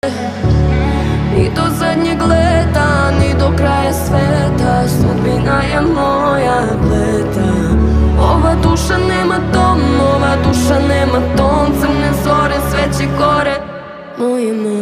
Ni do zadnjeg leta, ni do kraja sveta, sudbina je moja pleta. Ova duša nema dom, ova duša nema ton, crne zore, sve će gore. Moje